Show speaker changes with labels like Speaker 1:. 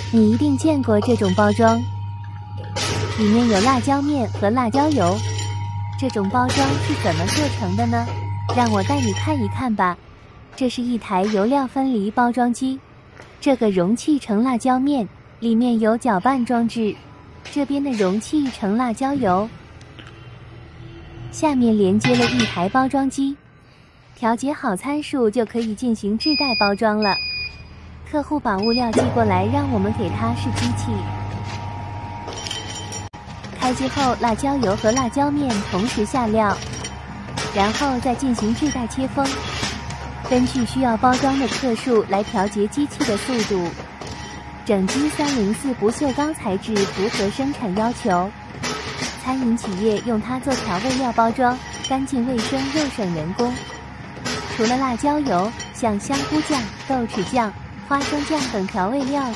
Speaker 1: 你一定见过这种包装，里面有辣椒面和辣椒油。这种包装是怎么做成的呢？让我带你看一看吧。这是一台油料分离包装机，这个容器盛辣椒面，里面有搅拌装置，这边的容器盛辣椒油，下面连接了一台包装机，调节好参数就可以进行制袋包装了。客户把物料寄过来，让我们给他试机器。开机后，辣椒油和辣椒面同时下料，然后再进行制袋切封，根据需要包装的克数来调节机器的速度。整机304不锈钢材质符合生产要求，餐饮企业用它做调味料包装，干净卫生又省人工。除了辣椒油，像香菇酱、豆豉酱、花生酱等调味料